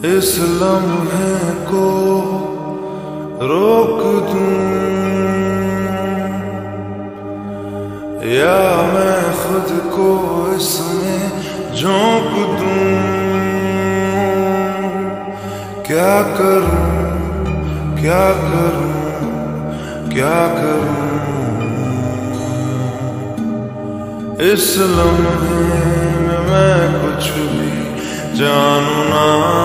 इस लम्हे को रोक दूं या मैं खुद को इसमें झोंक दूं। क्या करूं, क्या करूं, क्या करूं। इस लम्हे में मैं कुछ भी जानू ना।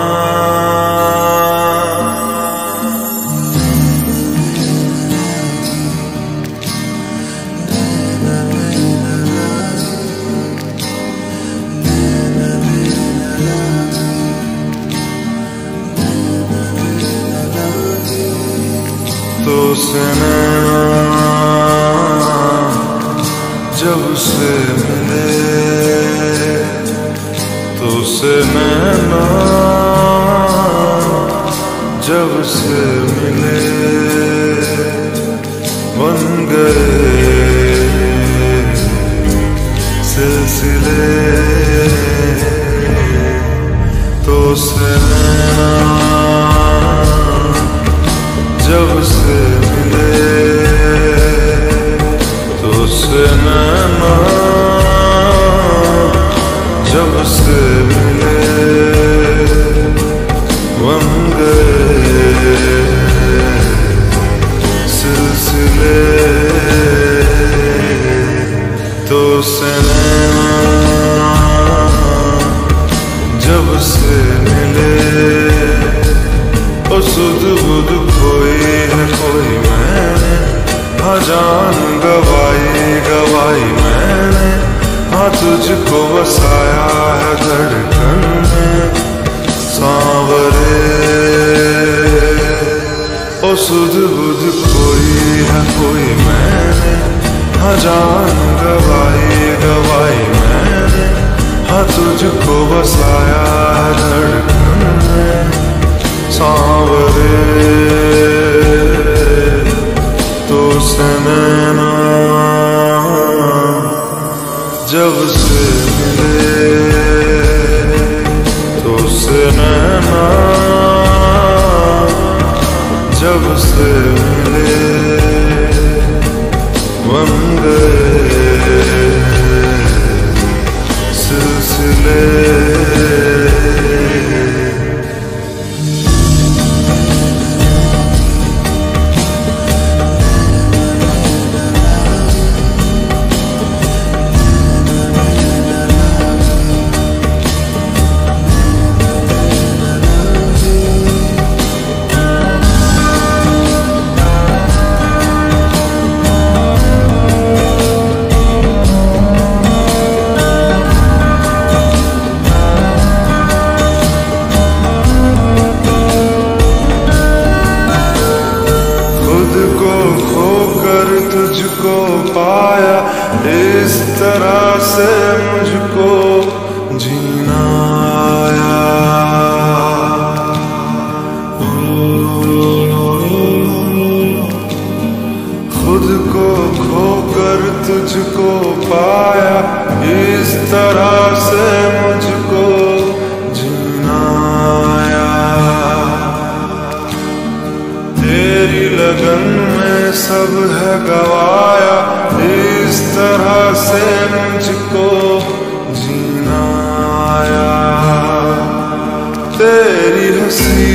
तो सनैना जब से मिले, तो सनैना जब से मिले, बन गए सिलसिले। तो सनैना जब से मिले, तो सनैना जब से मिले, बन गए सिलसिले। तो सनैना जब से मिले, ओ सुध बुध कोई है कोई मैंने, हाँ जान गवाई गवाई मैंने, हाँ तुझको बसाया है धड़कन में सांवरे। ओ सुध बुध कोई है कोई मैंने, हाँ जान गवाई गवाई मैंने, हाँ तुझको बसाया है धड़कन में सांवरे। तो सनैना जब से मिले, तो सनैना जब से मिले, बन गए सिलसिले। तुझको पाया इस तरह से मुझको जीना आया। खुद को खोकर तुझको पाया इस तरह से मुझको जीना आया। तेरी लगन में सब है गवाया, इस तरह से मुझको जीना आया। तेरी हंसी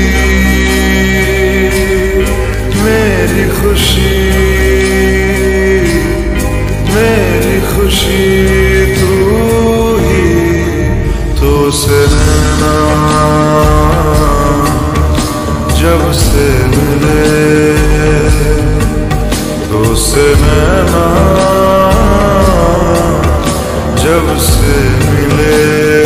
मेरी खुशी, मेरी खुशी तू ही। तो सनैना जब से मिले, तो सनैना जब से मिले,